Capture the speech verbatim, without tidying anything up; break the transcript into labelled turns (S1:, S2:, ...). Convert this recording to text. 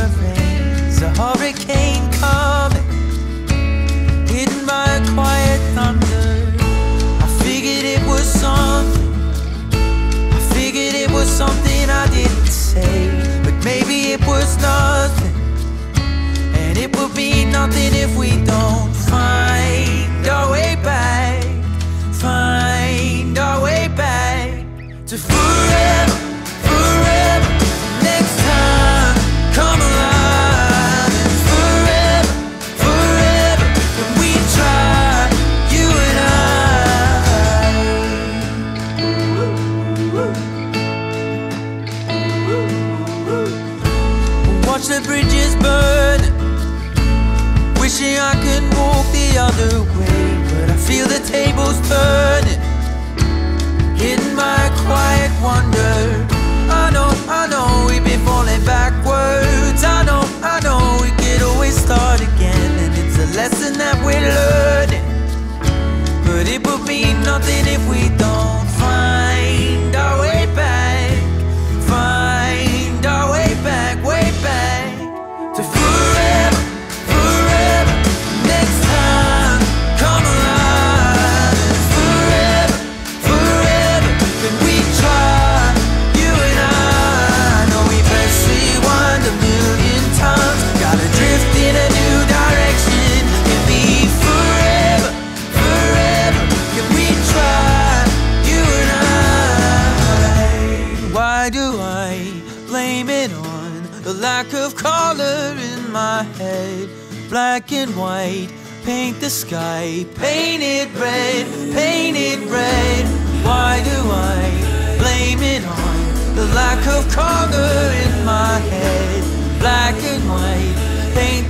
S1: rains, a hurricane coming, hidden by a quiet thunder. I figured it was something, I figured it was something I didn't say, but maybe it was nothing, and it will be nothing if we don't find our way back, find our way back to forever, forever. Next time, come alive, and forever, forever. When we try, you and I. Watch the bridges burn, wishing I could walk the other way, but I feel the tables turning, hidden by a quiet wonder. I know, I know we've been falling backwards. I know, I know we could always start again, and it's a lesson that we're learning, but it would be nothing if we don't find our way back, find our way back, way back to forever, forever. Next time, come alive, and forever, forever. Can we try, you and I? I know we press rewind a million times, gotta drift in a new direction. Can be forever, forever. Can we try, you and I? Why do I blame it on the lack of color in my head? Black and white, paint the sky, paint it red, paint it red. Why do I blame it on the lack of color in my head? Black and white, paint